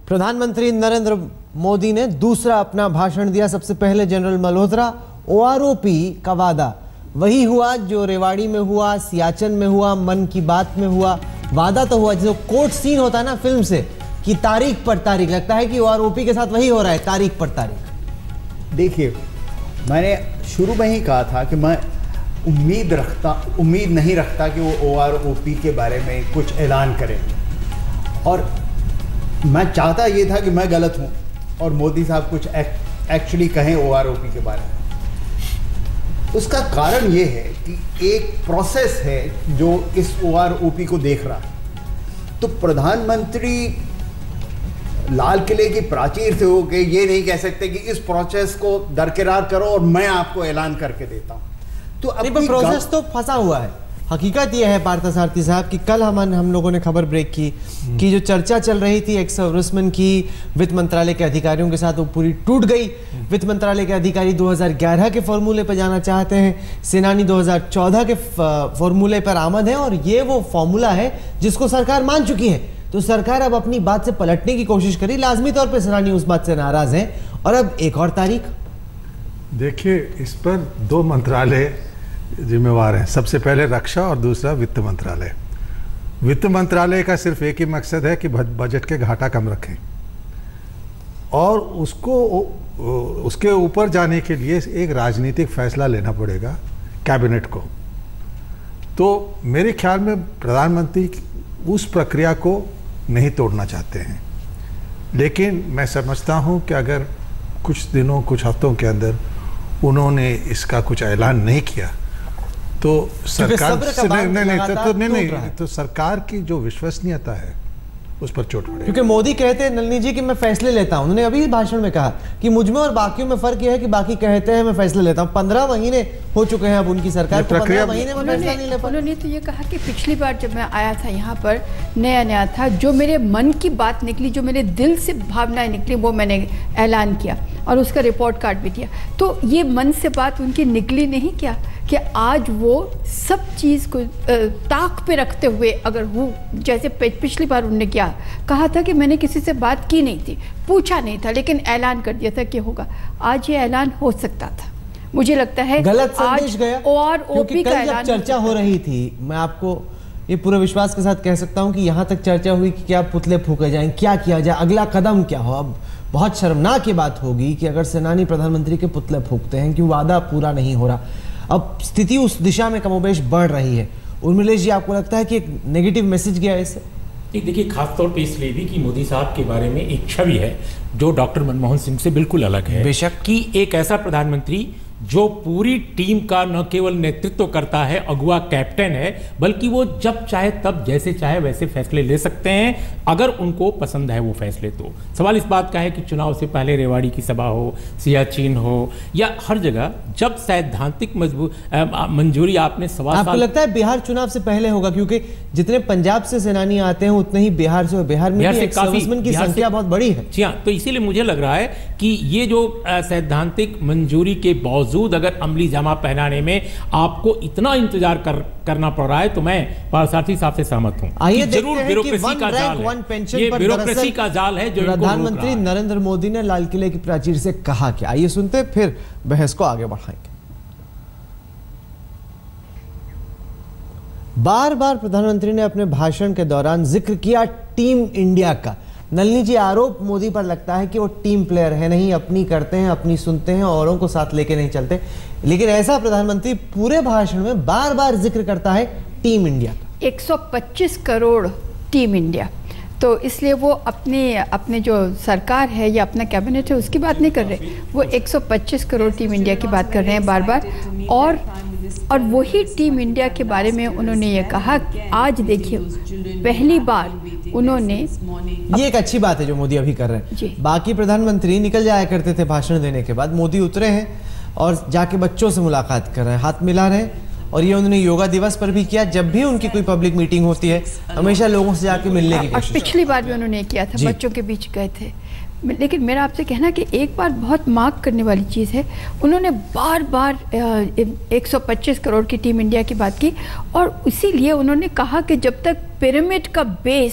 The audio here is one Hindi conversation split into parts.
प्रधानमंत्री नरेंद्र मोदी ने दूसरा अपना भाषण दिया। सबसे पहले जनरल मल्होत्रा, ओआरओपी का वादा वही हुआ जो रेवाड़ी में हुआ, सियाचिन में हुआ, मन की बात में हुआ। वादा तो हुआ, जो कोर्ट सीन होता है ना फिल्म से, कि तारीख पर तारीख। लगता है कि ओआरओपी के साथ वही हो रहा है, तारीख पर तारीख। देखिए, मैंने शुरू में ही कहा था कि मैं उम्मीद नहीं रखता कि वो ओआरओपी के बारे में कुछ ऐलान करें, और मैं चाहता ये था कि मैं गलत हूँ और मोदी साहब कुछ एक्चुअली कहें ओआरओपी के बारे में। उसका कारण ये है कि एक प्रोसेस है जो इस ओआरओपी को देख रहा है। तो प्रधानमंत्री लाल किले की प्राचीर से होकर ये नहीं कह सकते कि इस प्रोसेस को दरकिरार करो और मैं आपको ऐलान करके देता हूँ। तो अपनी प्रोसेस तो फंसा हुआ है। हकीकत यह है पार्थसारथी साहब कि कल हम लोगों ने खबर ब्रेक की कि जो चर्चा चल रही थी एक्स सर्विसमैन की वित्त मंत्रालय के अधिकारियों के साथ, वो पूरी टूट गई। वित्त मंत्रालय के अधिकारी 2011 के फॉर्मूले पर जाना चाहते हैं, सेनानी 2014 के फॉर्मूले पर आमद है, और ये वो फॉर्मूला है जिसको सरकार मान चुकी है। तो सरकार अब अपनी बात से पलटने की कोशिश करी। लाजमी तौर पर सेनानी उस बात से नाराज हैं, और अब एक और तारीख। देखिए, इस पर दो मंत्रालय जिम्मेवार हैं। सबसे पहले रक्षा और दूसरा वित्त मंत्रालय। वित्त मंत्रालय का सिर्फ एक ही मकसद है कि बजट के घाटा कम रखें, और उसके ऊपर जाने के लिए एक राजनीतिक फैसला लेना पड़ेगा कैबिनेट को। तो मेरे ख्याल में प्रधानमंत्री उस प्रक्रिया को नहीं तोड़ना चाहते हैं, लेकिन मैं समझता हूं कि अगर कुछ दिनों, कुछ हफ्तों के अंदर उन्होंने इसका कुछ ऐलान नहीं किया तो सरकार तो सरकार की जो विश्वसनीयता है उस पर चोट पड़ेगी। क्योंकि मोदी कहते हैं नलिनी जी कि मैं फैसले लेता हूं। उन्होंने अभी भाषण में कहा कि मुझमें और बाकियों में फर्क यह है कि बाकी कहते हैं मैं फैसले लेता हूं। 15 महीने हो चुके हैं अब उनकी सरकार को, 15 महीने में फैसला नहीं ले पाई। उन्होंने तो ये कहा कि पिछली बार जब मैं आया था यहाँ पर, नया था, जो मेरे मन की बात निकली, जो मेरे दिल से भावनाएं निकली, वो मैंने ऐलान किया और उसका रिपोर्ट कार्ड भी दिया। तो ये मन से बात उनकी निकली नहीं क्या कि आज वो सब चीज़ को ताक पे रखते हुए, अगर वो जैसे पिछली बार उन्होंने क्या कहा था कि मैंने किसी से बात की नहीं थी, पूछा नहीं था, लेकिन ऐलान कर दिया था कि होगा, आज ये ऐलान हो सकता था। मुझे लगता है गलत संदेश गया। ओआरओपी का ऐलान चर्चा हो रही थी, मैं आपको ये पूरे विश्वास के साथ कह सकता हूं कि यहां तक चर्चा हुई कि क्या पुतले फूके जाएं, क्या किया जाए, अगला कदम क्या हो। अब बहुत शर्मनाक ये बात होगी कि अगर सेनानी प्रधानमंत्री के पुतले फूकते हैं कि वादा पूरा नहीं हो रहा। अब स्थिति उस दिशा में कमोबेश बढ़ रही है। उर्मिलेश जी, आपको लगता है कि एक नेगेटिव मैसेज गया है इससे? देखिए, खासतौर पे इसलिए भी कि मोदी साहब के बारे में एक छवि है जो डॉक्टर मनमोहन सिंह से बिल्कुल अलग है। बेशक कि एक ऐसा प्रधानमंत्री जो पूरी टीम का न केवल नेतृत्व करता है, अगुआ कैप्टन है, बल्कि वो जब चाहे तब जैसे चाहे वैसे फैसले ले सकते हैं अगर उनको पसंद है वो फैसले। तो सवाल इस बात का है कि चुनाव से पहले रेवाड़ी की सभा हो, सियाचिन हो, या हर जगह जब सैद्धांतिक मंजूरी आपने सवाल, आपको लगता है बिहार चुनाव से पहले होगा? क्योंकि जितने पंजाब से सेनानी आते हैं उतने ही बिहार से, बिहार में भी सर्विसमैन की संख्या बहुत बड़ी है। जी हाँ, तो इसीलिए मुझे लग रहा है कि ये जो सैद्धांतिक मंजूरी के बावजूद अगर अमली जामा पहनाने में आपको इतना इंतजार करना पड़ रहा है, तो मैं पार्थसारथी साहब से सहमत हूं। आइए जरूर ब्यूरोक्रेसी का जाल है, ये ब्यूरोक्रेसी का जाल है जो प्रधानमंत्री नरेंद्र मोदी ने लाल किले की प्राचीर से कहा क्या। आइए सुनते, फिर बहस को आगे बढ़ाएंगे। बार बार प्रधानमंत्री ने अपने भाषण के दौरान जिक्र किया टीम इंडिया का। नलिनी जी, आरोप मोदी पर लगता है कि वो टीम प्लेयर है नहीं, अपनी करते हैं, अपनी सुनते हैं, औरों को साथ लेके नहीं चलते। लेकिन ऐसा प्रधानमंत्री पूरे भाषण में बार बार जिक्र करता है टीम इंडिया का। 125 करोड़ टीम इंडिया, तो इसलिए वो अपने जो सरकार है या अपना कैबिनेट है उसकी बात नहीं कर रहे, वो 125 करोड़ टीम इंडिया की बात कर रहे हैं बार बार। और वही टीम इंडिया के बारे में उन्होंने ये कहा, आज देखिए पहली बार उन्होंने, ये एक अच्छी बात है जो मोदी अभी कर रहे हैं। बाकी प्रधानमंत्री निकल जाया करते थे भाषण देने के बाद, मोदी उतरे हैं और जाके बच्चों से मुलाकात कर रहे हैं, हाथ मिला रहे हैं। और ये उन्होंने योगा दिवस पर भी किया। जब भी उनकी कोई पब्लिक मीटिंग होती है हमेशा लोगों से जाके मिलने की कोशिश। पिछली बार भी उन्होंने किया था, बच्चों के बीच गए थे। लेकिन मेरा आपसे कहना कि एक बार बहुत मार्क करने वाली चीज़ है, उन्होंने बार बार 125 करोड़ की टीम इंडिया की बात की, और इसीलिए उन्होंने कहा कि जब तक पिरामिड का बेस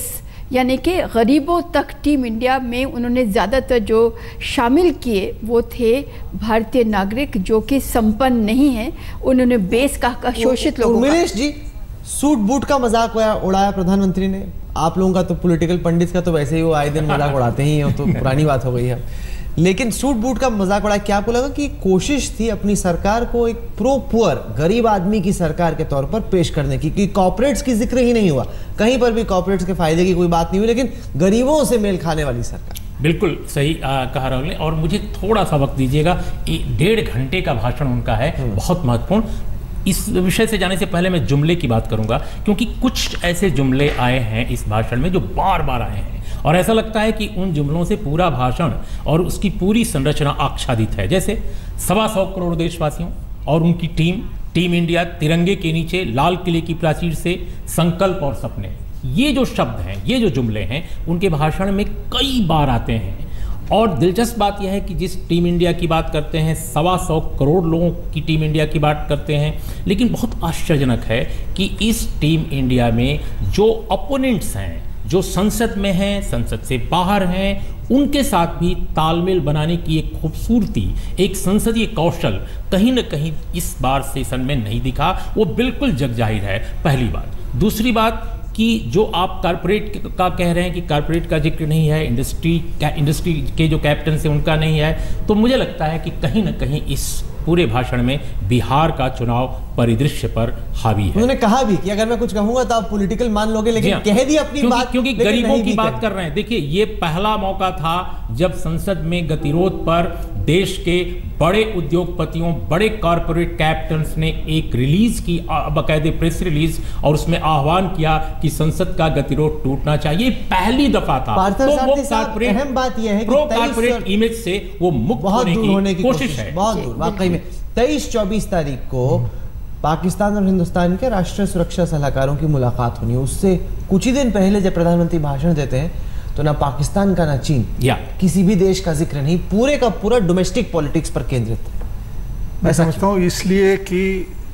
यानी कि गरीबों तक टीम इंडिया में उन्होंने ज़्यादातर जो शामिल किए वो थे भारतीय नागरिक जो कि संपन्न नहीं हैं, उन्होंने बेस का शोषित लोगों का। उर्मिलेश जी, सूट बूट का मजाक उड़ाया प्रधानमंत्री ने। आप लोगों का तो पॉलिटिकल पंडित का तो वैसे ही वो आए दिन मजाक उड़ाते ही हैं, तो पुरानी बात हो गई है। लेकिन सूट बूट का मजाक उड़ाया, क्या आपको लगा कि कोशिश थी अपनी सरकार को एक प्रो पुअर गरीब आदमी की सरकार के तौर पर पेश करने की, कि कॉर्पोरेट्स की जिक्र ही नहीं हुआ, कहीं पर भी कॉर्पोरेट्स के फायदे की कोई बात नहीं हुई, लेकिन गरीबों से मेल खाने वाली सरकार। बिल्कुल सही कहा राहुल ने, और मुझे थोड़ा सा वक्त दीजिएगा। 1.5 घंटे का भाषण उनका है, बहुत महत्वपूर्ण। इस विषय से जाने से पहले मैं जुमले की बात करूंगा, क्योंकि कुछ ऐसे जुमले आए हैं इस भाषण में जो बार बार आए हैं, और ऐसा लगता है कि उन जुमलों से पूरा भाषण और उसकी पूरी संरचना आच्छादित है। जैसे 125 करोड़ देशवासियों और उनकी टीम इंडिया, तिरंगे के नीचे लाल किले की प्राचीर से, संकल्प और सपने। ये जो शब्द हैं, ये जो जुमले हैं, उनके भाषण में कई बार आते हैं। और दिलचस्प बात यह है कि जिस टीम इंडिया की बात करते हैं, 125 करोड़ लोगों की टीम इंडिया की बात करते हैं, लेकिन बहुत आश्चर्यजनक है कि इस टीम इंडिया में जो अपोनेंट्स हैं, जो संसद में हैं, संसद से बाहर हैं, उनके साथ भी तालमेल बनाने की एक खूबसूरती, एक संसदीय कौशल कहीं न कहीं इस बार सेशन में नहीं दिखा। वो बिल्कुल जग जाहिर है, पहली बात। दूसरी बात कि जो आप कारपोरेट का कह रहे हैं कि कारपोरेट का जिक्र नहीं है, इंडस्ट्री के जो कैप्टन से उनका नहीं है, तो मुझे लगता है कि कहीं ना कहीं इस पूरे भाषण में बिहार का चुनाव परिदृश्य पर हावी है। उन्होंने कहा भी कि अगर मैं कुछ कहूंगा तो आप पॉलिटिकल मान लोगे, लेकिन कह दी अपनी बात, क्योंकि गरीबों की बात कर रहे हैं। देखिए, ये पहला मौका था जब संसद में गतिरोध पर देश के बड़े उद्योगपतियों, बड़े कॉर्पोरेट कैप्टन्स ने एक रिलीज की, बाकायदे प्रेस रिलीज, और उसमें आह्वान किया कि संसद का गतिरोध टूटना चाहिए। पहली दफा था। तो वो अहम बात यह है कि प्रो कॉर्पोरेट इमेज से वो मुक्त होने की कोशिश है। बहुत दूर, वाकई में 23-24 तारीख को पाकिस्तान और हिंदुस्तान के राष्ट्रीय सुरक्षा सलाहकारों की मुलाकात होनी है। उससे कुछ ही दिन पहले जब प्रधानमंत्री भाषण देते हैं तो ना पाकिस्तान का ना चीन, किसी भी देश का जिक्र नहीं, पूरे का पूरा डोमेस्टिक पॉलिटिक्स पर केंद्रित है। मैं समझता हूँ इसलिए कि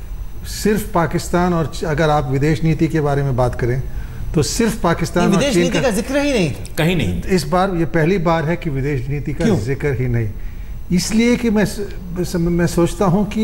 सिर्फ पाकिस्तान, और अगर आप विदेश नीति के बारे में बात करें तो सिर्फ पाकिस्तान विदेश नीति का जिक्र ही नहीं था, कहीं नहीं। इस बार ये पहली बार है कि विदेश नीति का जिक्र ही नहीं, इसलिए कि मैं सोचता हूँ कि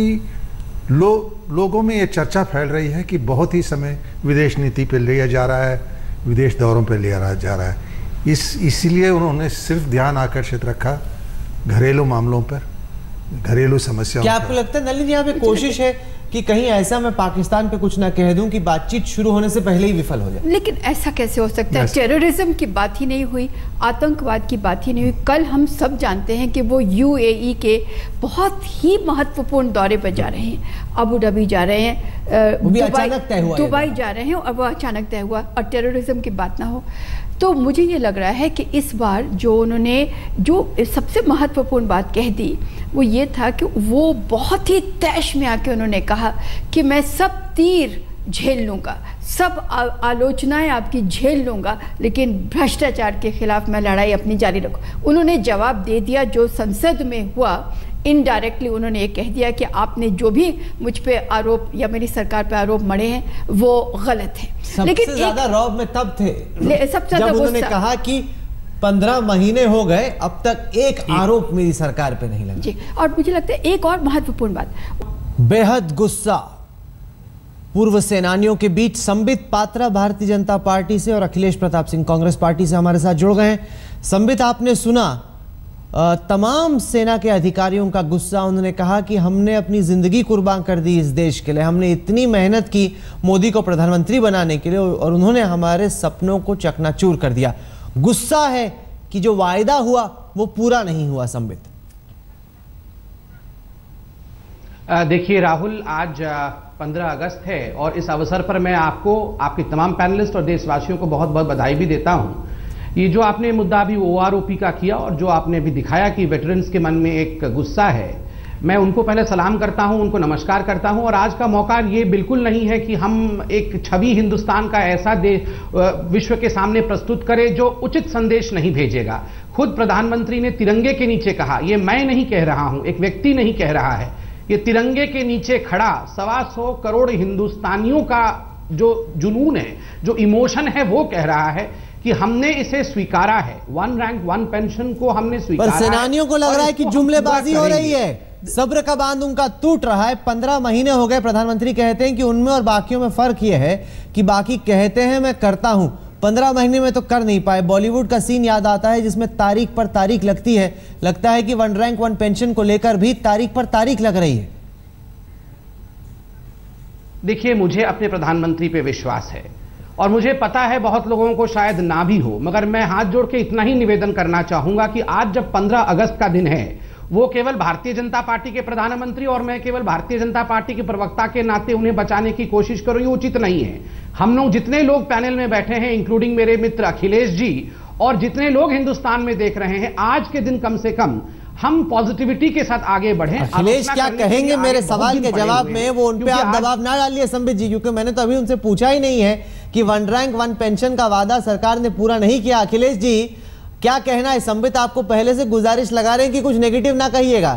लोगों में ये चर्चा फैल रही है कि बहुत ही समय विदेश नीति पे लिया जा रहा है, विदेश दौरों पे लिया जा रहा है। इसलिए उन्होंने सिर्फ ध्यान आकर्षित रखा घरेलू मामलों पर, घरेलू समस्याओं। क्या आपको लगता है नलिनी, यहाँ पे कोशिश है कि कहीं ऐसा मैं पाकिस्तान पे कुछ ना कह दूं कि बातचीत शुरू होने से पहले ही विफल हो जाए? लेकिन ऐसा कैसे हो सकता है? टेररिज्म की बात ही नहीं हुई, आतंकवाद की बात ही नहीं हुई। कल हम सब जानते हैं कि वो यूएई के बहुत ही महत्वपूर्ण दौरे पर जा रहे हैं, अबू धाबी जा रहे हैं, दुबई जा रहे हैं, और वो अचानक तय हुआ, और टेररिज्म की बात ना हो। तो मुझे ये लग रहा है कि इस बार जो उन्होंने जो सबसे महत्वपूर्ण बात कह दी वो ये था कि वो बहुत ही तैश में आके उन्होंने कहा कि मैं सब तीर झेल लूँगा, सब आलोचनाएं आपकी झेल लूँगा, लेकिन भ्रष्टाचार के खिलाफ मैं लड़ाई अपनी जारी रखूँ। उन्होंने जवाब दे दिया जो संसद में हुआ। इनडायरेक्टली उन्होंने ये कह दिया कि आपने जो भी मुझ पे आरोप या मेरी सरकार पे आरोप मढ़े हैं वो गलत है। लेकिन ज्यादा रौब में तब थे सबसे जब उन्होंने कहा कि 15 महीने हो गए, अब तक एक आरोप मेरी सरकार पे नहीं लगा। जी, और मुझे लगता है एक और महत्वपूर्ण बात, बेहद गुस्सा पूर्व सेनानियों के बीच। संबित पात्रा भारतीय जनता पार्टी से और अखिलेश प्रताप सिंह कांग्रेस पार्टी से हमारे साथ जुड़ गए हैं। संबित, आपने सुना तमाम सेना के अधिकारियों का गुस्सा। उन्होंने कहा कि हमने अपनी जिंदगी कुर्बान कर दी इस देश के लिए, हमने इतनी मेहनत की मोदी को प्रधानमंत्री बनाने के लिए, और उन्होंने हमारे सपनों को चकनाचूर कर दिया। गुस्सा है कि जो वायदा हुआ वो पूरा नहीं हुआ। संबित, देखिए राहुल, आज 15 अगस्त है और इस अवसर पर मैं आपको, आपके तमाम पैनलिस्ट और देशवासियों को बहुत बहुत बधाई भी देता हूं। ये जो आपने मुद्दा अभी ओआरओपी का किया और जो आपने भी दिखाया कि वेटरन्स के मन में एक गुस्सा है, मैं उनको पहले सलाम करता हूं, उनको नमस्कार करता हूं। और आज का मौका ये बिल्कुल नहीं है कि हम एक छवि हिंदुस्तान का ऐसा विश्व के सामने प्रस्तुत करें जो उचित संदेश नहीं भेजेगा। खुद प्रधानमंत्री ने तिरंगे के नीचे कहा, ये मैं नहीं कह रहा हूं, एक व्यक्ति नहीं कह रहा है, ये तिरंगे के नीचे खड़ा 125 करोड़ हिंदुस्तानियों का जो जुनून है, जो इमोशन है, वो कह रहा है कि हमने इसे स्वीकारा है, 1 रैंक 1 पेंशन को हमने स्वीकारा पर सेनानियों को लग रहा है कि जुमलेबाजी हो रही है, सब्र का बांध उनका टूट रहा है। 15 महीने हो गए, प्रधानमंत्री कहते हैं कि उनमें और बाकियों में फर्क यह है कि बाकी कहते हैं मैं करता हूं, 15 महीने में तो कर नहीं पाए। बॉलीवुड का सीन याद आता है जिसमें तारीख पर तारीख लगती है, लगता है कि 1 रैंक 1 पेंशन को लेकर भी तारीख पर तारीख लग रही है। देखिए, मुझे अपने प्रधानमंत्री पे विश्वास है और मुझे पता है बहुत लोगों को शायद ना भी हो, मगर मैं हाथ जोड़ के इतना ही निवेदन करना चाहूंगा कि आज जब 15 अगस्त का दिन है, वो केवल भारतीय जनता पार्टी के प्रधानमंत्री और मैं केवल भारतीय जनता पार्टी के प्रवक्ता के नाते उन्हें बचाने की कोशिश करूं, ये उचित नहीं है। हम लोग जितने लोग पैनल में बैठे हैं, इंक्लूडिंग मेरे मित्र अखिलेश जी और जितने लोग हिंदुस्तान में देख रहे हैं, आज के दिन कम से कम हम पॉजिटिविटी के साथ आगे बढ़ें। अखिलेश क्या कहेंगे मेरे सवाल के जवाब में? वो उन पे आप दबाव ना डालिए संबित जी, क्योंकि मैंने तो अभी उनसे पूछा ही नहीं है कि 1 रैंक 1 पेंशन का वादा सरकार ने पूरा नहीं किया। अखिलेश जी क्या कहना है? संबित आपको पहले से गुजारिश लगा रहे हैं कि कुछ नेगेटिव ना कहिएगा।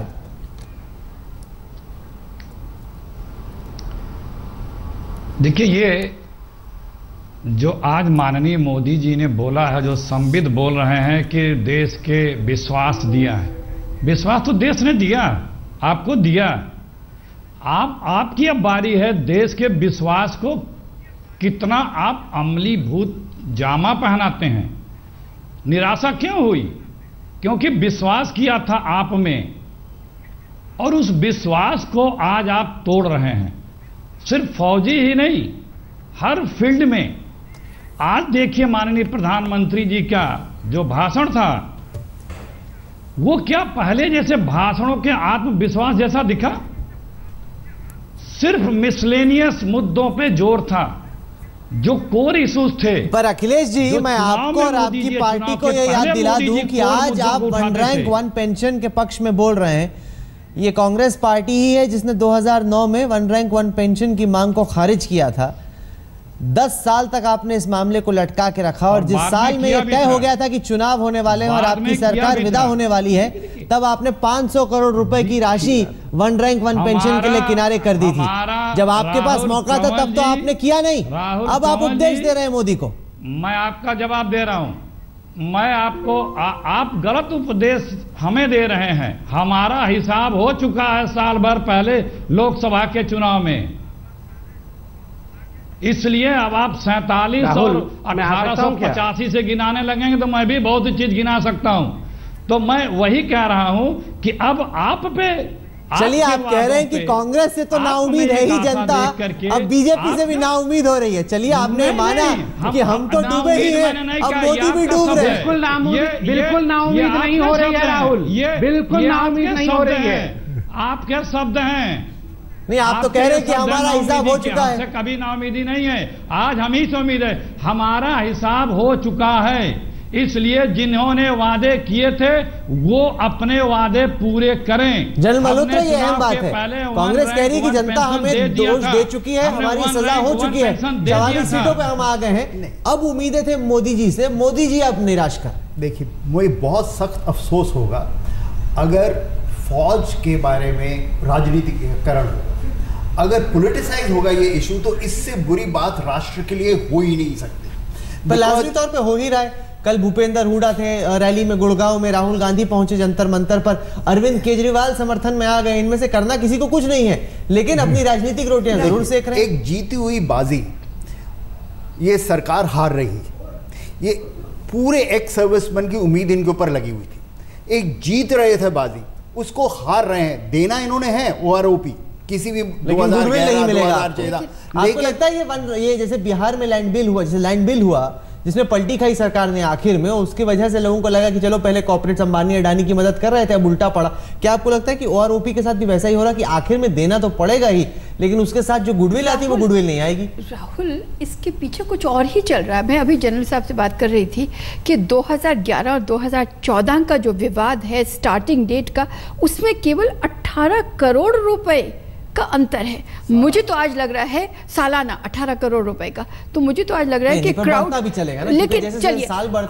देखिए, ये जो आज माननीय मोदी जी ने बोला है, जो संबित बोल रहे हैं कि देश के विश्वास दिया है, विश्वास तो देश ने दिया, आपको दिया। आपकी अब बारी है देश के विश्वास को कितना आप अमलीभूत जामा पहनाते हैं। निराशा क्यों हुई? क्योंकि विश्वास किया था आप में और उस विश्वास को आज आप तोड़ रहे हैं। सिर्फ फौजी ही नहीं, हर फील्ड में। आज देखिए माननीय प्रधानमंत्री जी का जो भाषण था, वो क्या पहले जैसे भाषणों के आत्मविश्वास जैसा दिखा? सिर्फ मिसलेनियस मुद्दों पे जोर था, जो कोर इश्यूज थे। पर अखिलेश जी, मैं आपको और आपकी पार्टी को यह याद दिला दूं कि आज आप 1 रैंक 1 पेंशन के पक्ष में बोल रहे हैं। ये कांग्रेस पार्टी ही है जिसने 2009 में 1 रैंक 1 पेंशन की मांग को खारिज किया था। 10 साल तक आपने इस मामले को लटका के रखा और जिस साल में यह तय हो गया था कि चुनाव होने वाले हैं और आपकी सरकार विदा होने वाली है, तब आपने 500 करोड़ रुपए की राशि 1 रैंक 1 पेंशन के लिए किनारे कर दी थी। जब आपके पास मौका था तब तो आपने किया नहीं। अब आप उपदेश दे रहे हैं मोदी को। मैं आपका जवाब दे रहा हूं। मैं आपको आप गलत उपदेश हमें दे रहे हैं। हमारा हिसाब हो चुका है साल भर पहले लोकसभा के चुनाव में, इसलिए अब आप 47 और 1885 से गिनाने लगेंगे तो मैं भी बहुत चीज गिना सकता हूं। तो मैं वही कह रहा हूं कि अब आप पे, चलिए आप कह रहे हैं कि कांग्रेस से तो नाउम्मीद है ही जनता, अब बीजेपी से भी नाउम्मीद हो रही है। चलिए आपने माना कि हम तो डूबे ही हैं, अब मोदी भी डूब रहे हैं। बिल्कुल नाउम्मीद नहीं हो रही है राहुल, बिल्कुल नाउम्मीद नहीं हो रही है। आपके शब्द हैं। नहीं, आप तो कह रहे हैं कि हमारा हिसाब हो चुका है। कभी नाउम्मीदी नहीं है, आज हम ही से उम्मीद है। हमारा हिसाब हो चुका है, इसलिए जिन्होंने वादे किए थे वो अपने वादे पूरे करें। जनरल मल्होत्रा, ये अहम बात है। कांग्रेस कह रही है कि जनता हमें दोष दे चुकी है, हमारी सजा हो चुकी है, 44 सीटों पे हम आ गए हैं। अब उम्मीदें थे मोदी जी से, मोदी जी अब निराश कर। देखिए, मुझे बहुत सख्त अफसोस होगा अगर फौज के बारे में राजनीतिकरण होगा, अगर पॉलिटिसाइज होगा ये इशू, तो इससे बुरी बात राष्ट्र के लिए हो ही नहीं सकती। पर लाजमी तौर पे हो ही रहा है। कल भूपेंद्र हुड्डा थे रैली में गुड़गांव में, राहुल गांधी पहुंचे जंतर मंतर पर, अरविंद केजरीवाल समर्थन में आ गए। इनमें से करना किसी को कुछ नहीं है, लेकिन अपनी राजनीतिक रोटियां जरूर सेक रहे हैं। एक जीती हुई बाजी ये सरकार हार रही है। ये पूरे एक्स सर्विसमैन की उम्मीद इनके ऊपर लगी हुई थी। एक जीत रहे थे बाजी, उसको हार रहे हैं। देना इन्होंने है OROP किसी भी 2011 नहीं मिलेगा। 2014। आपको लगता है ये जैसे बिहार में लैंड बिल हुआ, जैसे लैंड बिल हुआ जिसमें पलटी खाई सरकार ने आखिर में, उसकी वजह से लोगों को लगा कि चलो पहले कॉर्पोरेट अंबानी अडानी की मदद कर रहे थे, अब उल्टा पड़ा। क्या आपको लगता है कि OROP के साथ भी वैसा ही हो रहा कि आखिर में देना तो पड़ेगा ही, लेकिन उसके साथ जो गुडविल आती है वो गुडविल नहीं आएगी? राहुल, इसके पीछे कुछ और ही चल रहा है। मैं अभी जनरल साहब से बात कर रही थी कि 2011 और 2014 का जो विवाद है स्टार्टिंग डेट का, उसमें केवल 18 करोड़ रुपए का अंतर है। मुझे तो आज लग रहा है सालाना 18 करोड़ रुपए का, तो मुझे तो आज लग रहा है कि क्राउड भी चलेगा ना, लेकिन चलिए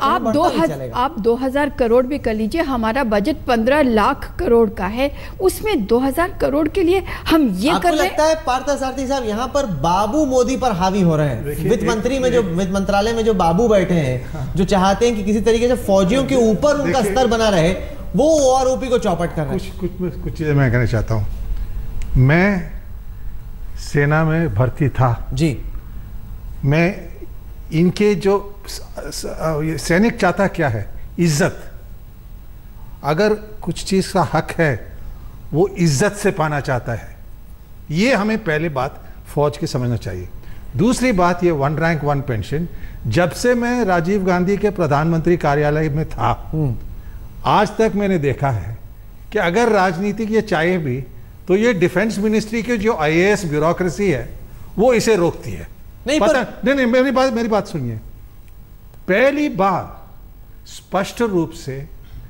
आप 2000 करोड़ भी कर लीजिए, हमारा बजट 15 लाख करोड़ का है, उसमें 2000 करोड़ के लिए हम ये कर रहे हैं। लगता है पार्थसारथी साहब यहाँ पर बाबू मोदी पर हावी हो रहे हैं। वित्त मंत्री में जो वित्त मंत्रालय में जो बाबू बैठे हैं, जो चाहते हैं कि किसी तरीके से फौजियों के ऊपर उनका स्तर बना रहे, वो ओआरओपी को चौपट कर रहे हैं। कुछ चीजें मैं कहना चाहता हूँ। मैं सेना में भर्ती था जी। मैं इनके जो सैनिक चाहता क्या है, इज्जत। अगर कुछ चीज का हक है वो इज्जत से पाना चाहता है, ये हमें पहली बात फौज की समझना चाहिए। दूसरी बात, ये 1 रैंक 1 पेंशन, जब से मैं राजीव गांधी के प्रधानमंत्री कार्यालय में था आज तक मैंने देखा है कि अगर राजनीतिक ये चाहे भी तो ये डिफेंस मिनिस्ट्री की जो आईएएस ब्यूरोक्रेसी है वो इसे रोकती है। नहीं पता नहीं, मेरी बात सुनिए। पहली बार स्पष्ट रूप से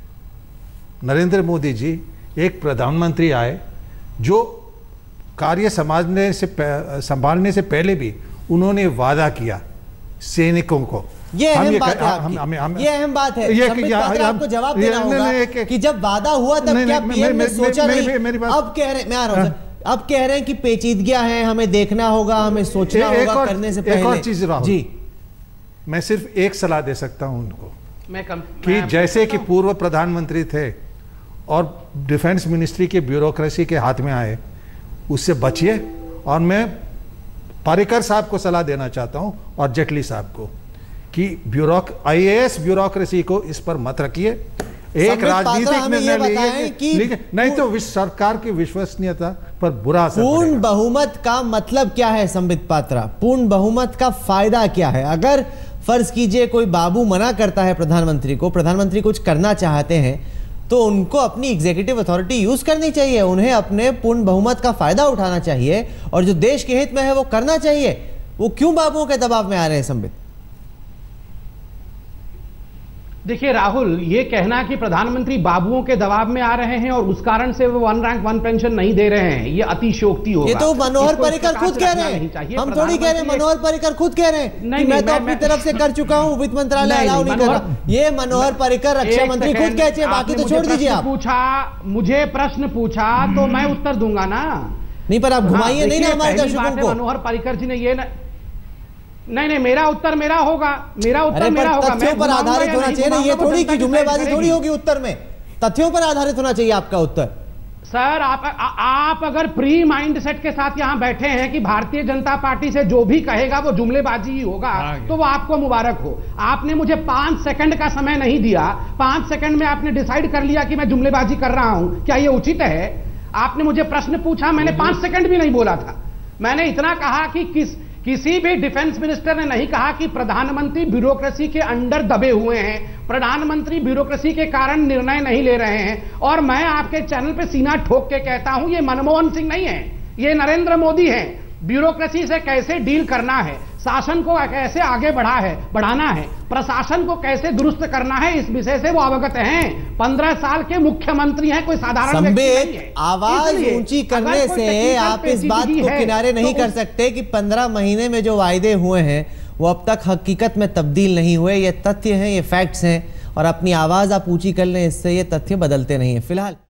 नरेंद्र मोदी जी एक प्रधानमंत्री आए जो कार्य संभालने से पहले भी उन्होंने वादा किया सैनिकों को। ये अहम बात है, ये अहम बात है। आपको जवाब देना होगा कि जब वादा हुआ तब क्या पीएम ने सोचा नहीं? अब कह रहे, मैं आ रहा हूं, अब कह रहे हैं कि पेचीदगियां हैं, हमें देखना होगा, हमें सोचना होगा करने से पहले। एक और चीज जी, मैं सिर्फ एक सलाह दे सकता हूं उनको कि जैसे कि पूर्व प्रधानमंत्री थे और डिफेंस मिनिस्ट्री के ब्यूरोक्रेसी के हाथ में आए, उससे बचिए। और मैं पारिकर साहब को सलाह देना चाहता हूं और जेटली साहब को कि आईएएस ब्यूरोक्रेसी को इस पर मत रखिए। एक राजनीतिक निर्णय लीजिए, नहीं तो सरकार की विश्वसनीयता पर बुरा असर पड़ेगा। पूर्ण बहुमत का मतलब क्या है संबित पात्रा? पूर्ण बहुमत का फायदा क्या है? अगर फर्ज कीजिए कोई बाबू मना करता है प्रधानमंत्री को, प्रधानमंत्री कुछ करना चाहते हैं, तो उनको अपनी एग्जीक्यूटिव अथॉरिटी यूज करनी चाहिए, उन्हें अपने पूर्ण बहुमत का फायदा उठाना चाहिए और जो देश के हित में है वो करना चाहिए। वो क्यों बाबुओं के दबाव में आ रहे हैं संबित? देखिए राहुल, ये कहना कि प्रधानमंत्री बाबुओं के दबाव में आ रहे हैं और उस कारण से वो 1 रैंक 1 पेंशन नहीं दे रहे हैं, ये अतिशयोक्ति होगा। ये तो मनोहर पर्रिकर खुद कह रहे हैं, हम थोड़ी कह रहे हैं। मनोहर पर्रिकर खुद कह रहे हैं कि मैं तो अपनी तरफ से कर चुका हूं, वित्त मंत्रालय अलाउ नहीं कर रहा। ये मनोहर पर्रिकर रक्षा मंत्री खुद कहते हैं, बाकी तो छोड़ दीजिए। आप मुझे प्रश्न पूछा तो मैं उत्तर दूंगा ना। नहीं, पर आप घुमाइए नहीं ना हमारे दर्शकों को। मनोहर पर्रिकर जी ने ये नहीं, मेरा उत्तर मेरा होगा, मेरा उत्तर मेरा होगा। तथ्यों पर आधारित होना चाहिए ना, ये थोड़ी की जुमलेबाजी थोड़ी होगी उत्तर में। तथ्यों पर आधारित होना चाहिए आपका उत्तर। सर आप अगर प्री माइंड सेट के साथ यहां बैठे हैं कि भारतीय जनता पार्टी से जो भी कहेगा वो जुमलेबाजी ही होगा, तो वो आपको मुबारक हो। आपने मुझे 5 सेकंड का समय नहीं दिया, 5 सेकंड में आपने डिसाइड कर लिया कि मैं जुमलेबाजी कर रहा हूं। क्या ये उचित है? आपने मुझे प्रश्न पूछा, मैंने 5 सेकंड भी नहीं बोला था। मैंने इतना कहा कि किसी भी डिफेंस मिनिस्टर ने नहीं कहा कि प्रधानमंत्री ब्यूरोक्रेसी के अंडर दबे हुए हैं, प्रधानमंत्री ब्यूरोक्रेसी के कारण निर्णय नहीं ले रहे हैं। और मैं आपके चैनल पे सीना ठोक के कहता हूं, ये मनमोहन सिंह नहीं है, ये नरेंद्र मोदी है। ब्यूरोक्रेसी से कैसे डील करना है, शासन को कैसे आगे बढ़ाना है, प्रशासन को कैसे दुरुस्त करना है, इस विषय से वो अवगत हैं। 15 साल के मुख्यमंत्री हैं, कोई साधारण व्यक्ति नहीं है। आवाज ऊंची करने से आप इस बात को किनारे नहीं कर सकते कि 15 महीने में जो वायदे हुए हैं वो अब तक हकीकत में तब्दील नहीं हुए। ये तथ्य हैं, ये फैक्ट्स हैं, और अपनी आवाज आप ऊंची कर लें, इससे ये तथ्य बदलते नहीं है फिलहाल।